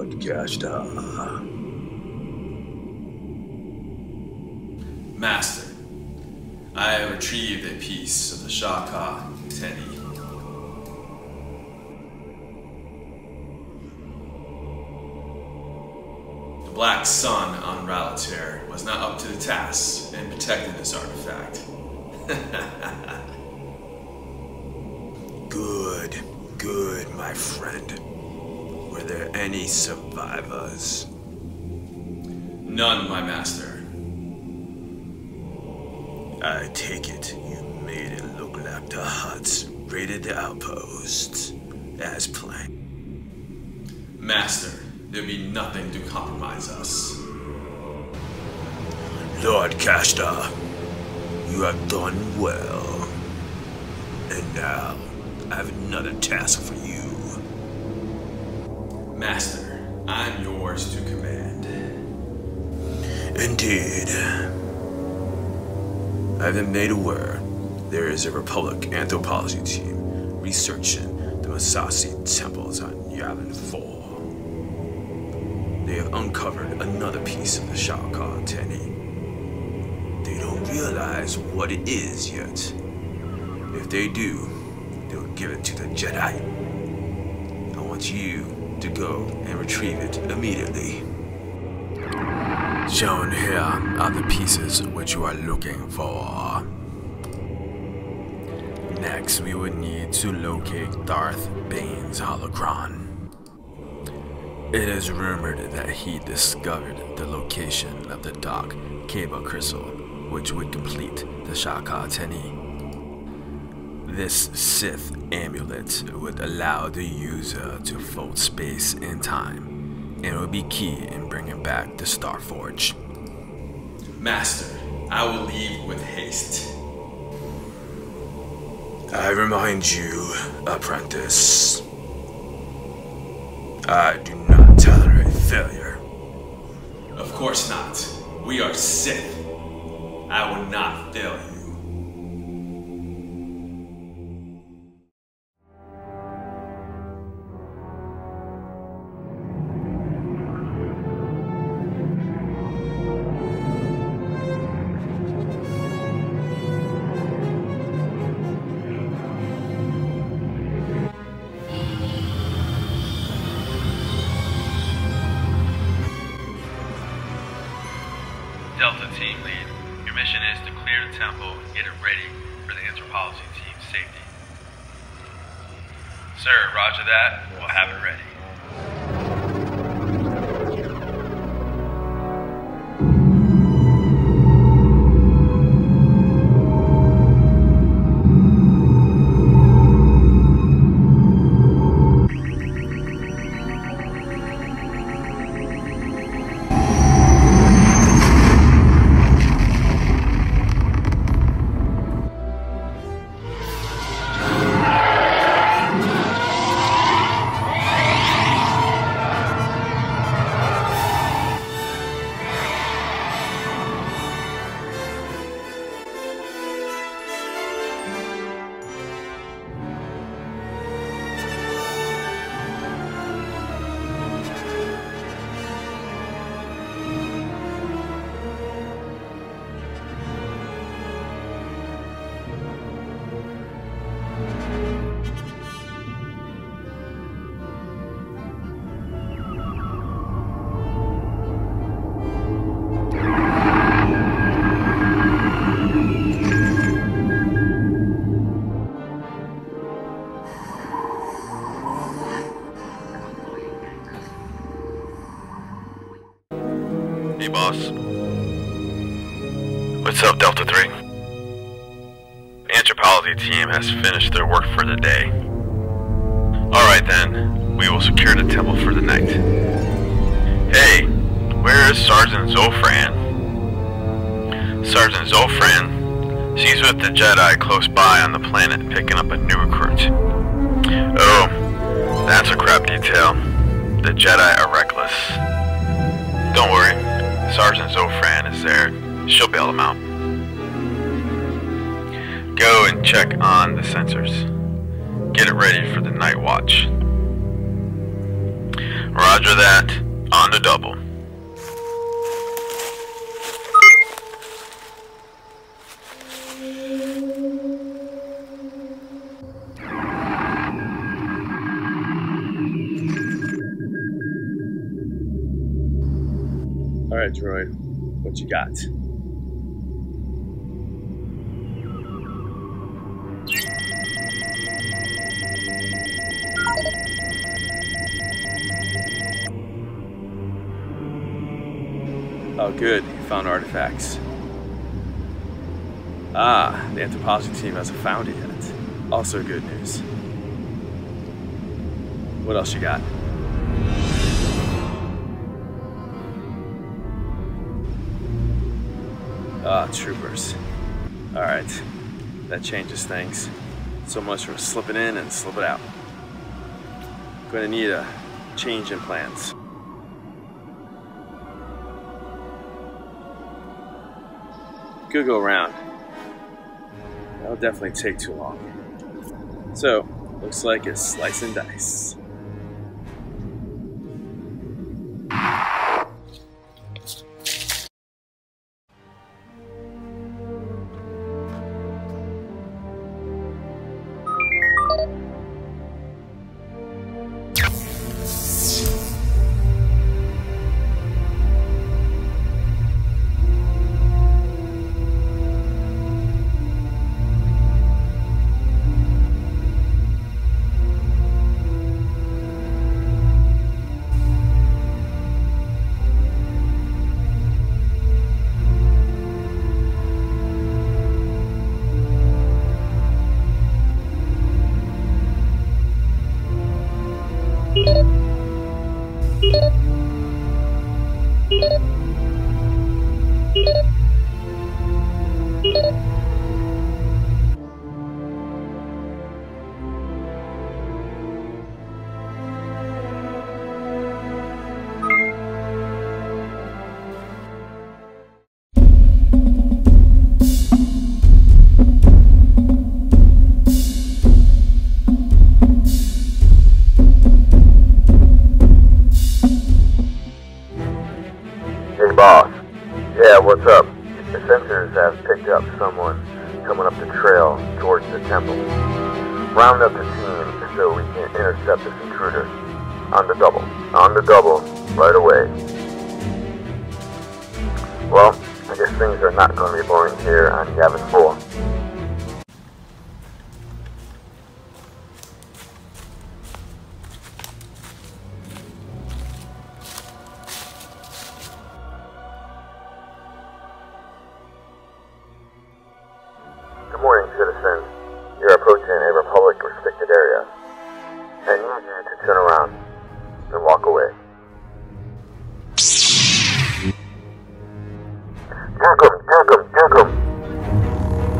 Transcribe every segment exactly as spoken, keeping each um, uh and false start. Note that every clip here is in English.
broadcaster. Master, I have retrieved a piece of the Shaka Teni. The Black Sun on Ralater was not up to the task in protecting this artifact. Good, good, my friend. Were there any survivors? None, my master. I take it you made it look like the Huts raided the outposts as planned. Master, there'd be nothing to compromise us. Lord Caster, you have done well. And now, I have another task for you. Master, I'm yours to command. Indeed. I've been made aware there is a Republic anthropology team researching the Masasi temples on Yavin four. They have uncovered another piece of the Shaka Teni. They don't realize what it is yet. If they do, they'll give it to the Jedi. I want you to go and retrieve it immediately. Shown here are the pieces which you are looking for. Next, we would need to locate Darth Bane's holocron. It is rumored that he discovered the location of the dark cable crystal, which would complete the Shaka Teni. This Sith amulet would allow the user to float space and time, and it would be key in bringing back the Starforge. Master, I will leave with haste. I remind you, apprentice, I do not tolerate failure. Of course not. We are Sith. I will not fail you. Delta Team Lead, your mission is to clear the temple and get it ready for the anthropology team's safety. Sir, roger that. We'll have it ready. Hey, boss. What's up, Delta three? The anthropology team has finished their work for the day. Alright then, we will secure the temple for the night. Hey, where is Sergeant Zofran? Sergeant Zofran? She's with the Jedi close by on the planet picking up a new recruit. Oh, that's a crap detail. The Jedi are reckless. Don't worry. Sergeant Zofran is there. She'll bail them out. Go and check on the sensors. Get it ready for the night watch. Roger that. On the double. Alright, droid. What you got? Oh, good. You found artifacts. Ah, the anthropology team hasn't found it yet. Also good news. What else you got? Ah, troopers. Alright. That changes things. So much for slipping in and slipping out. Gonna need a change in plans. Could go around. That'll definitely take too long. So, looks like it's slice and dice. Boss. Yeah, what's up? The sensors have picked up someone coming up the trail towards the temple. Round up the team so we can intercept this intruder. On the double. On the double. Right away. Well, I guess things are not going to be boring here on Yavin four. Good morning, citizens. You're approaching a Republic-restricted area. I need you to turn around and walk away. Juke him! Juke him! Juke him!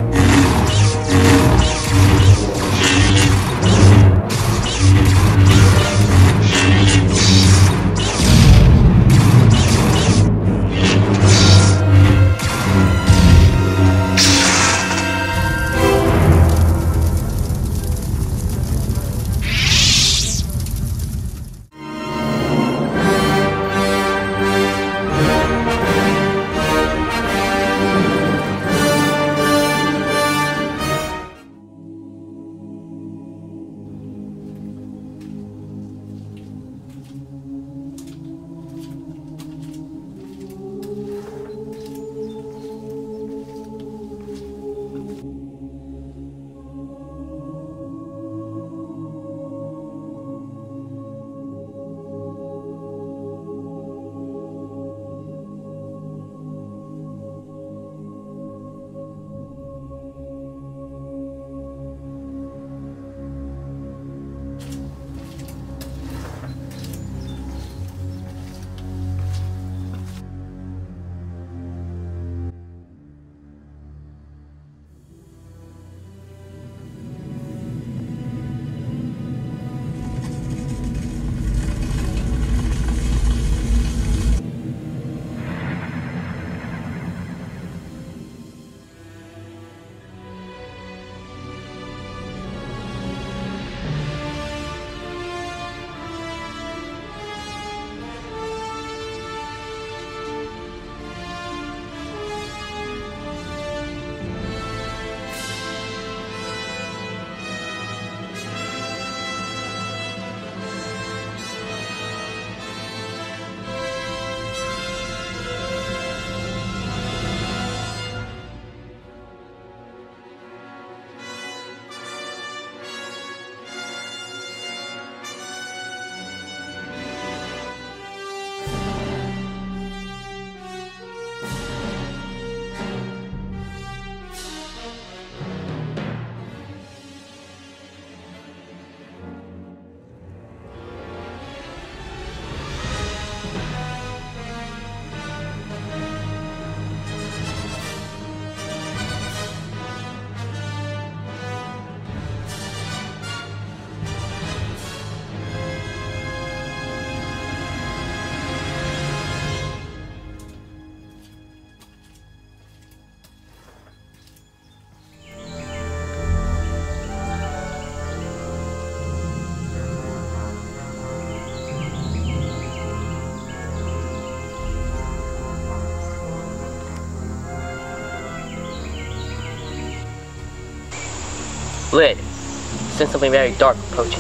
Lid, sense something very dark approaching.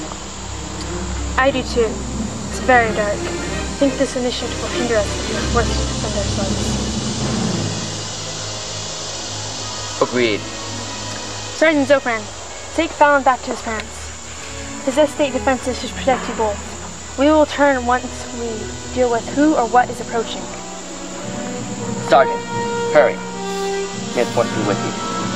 I do too. It's very dark. I think this initiative will hinder us if we are forced to defend ourselves. Agreed. Sergeant Zofran, take Fallon back to his parents. His estate defenses should protect you both. We will return once we deal with who or what is approaching. Sergeant, hurry. Nance wants to be with you.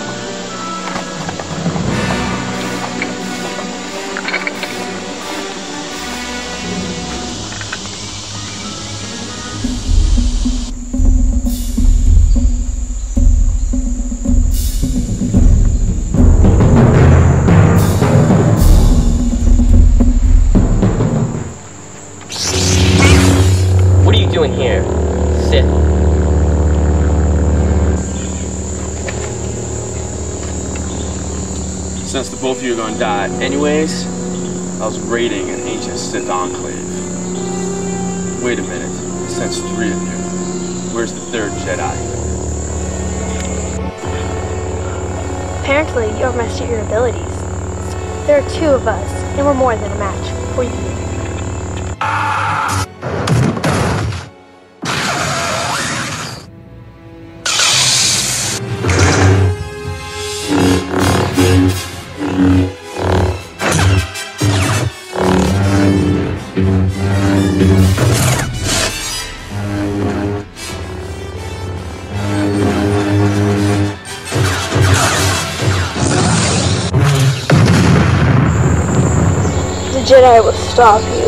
What are you doing here, Sith? Since the both of you are gonna die anyways, I was raiding an ancient Sith enclave. Wait a minute, I sense three of you. Where's the third Jedi? Apparently, you overestimated your abilities. There are two of us, and we're more than a match for you. The Jedi will stop you.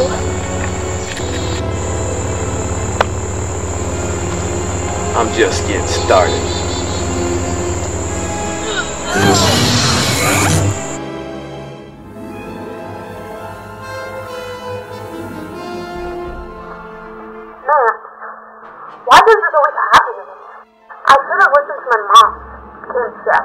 I'm just getting started. Man, why does this always happen to me? I should have listened to my mom. Became chef.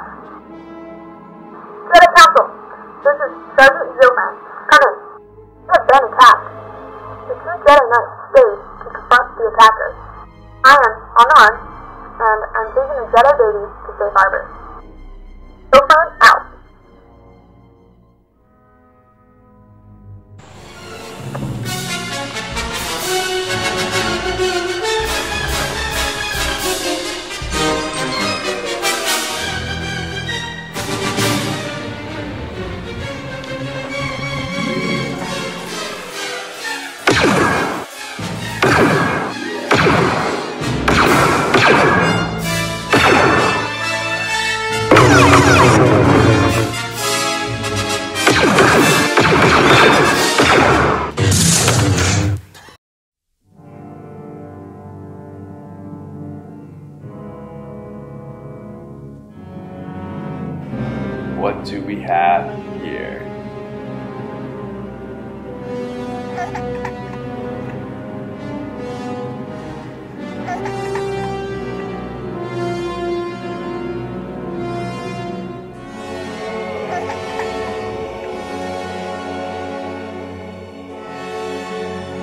Jedi Council, this is Sergeant Zilman. Come in. You have been attacked. The two Jedi Knights stayed to confront the attackers. I am unarmed, and I'm taking a Jedi baby to safe harbor. Zilman out. What do we have here?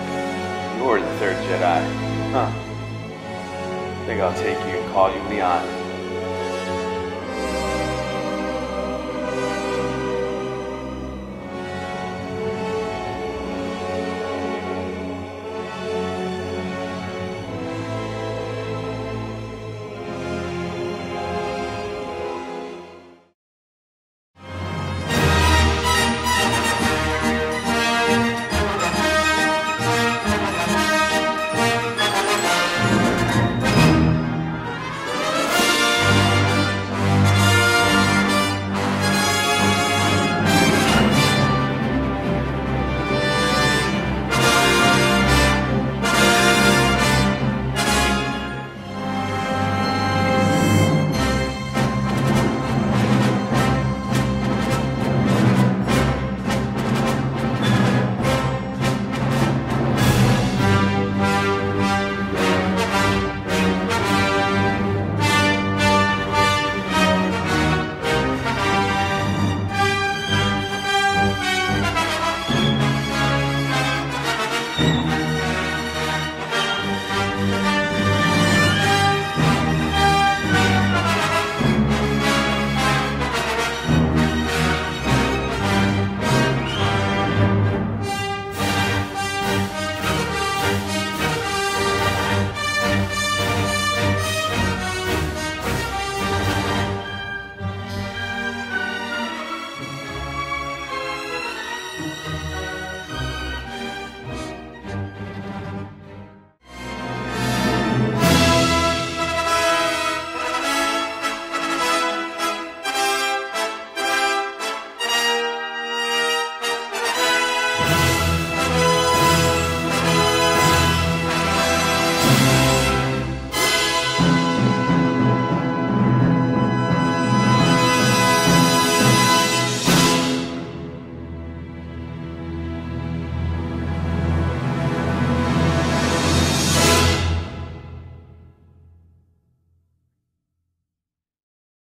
You're the third Jedi, huh? I think I'll take you and call you Leon.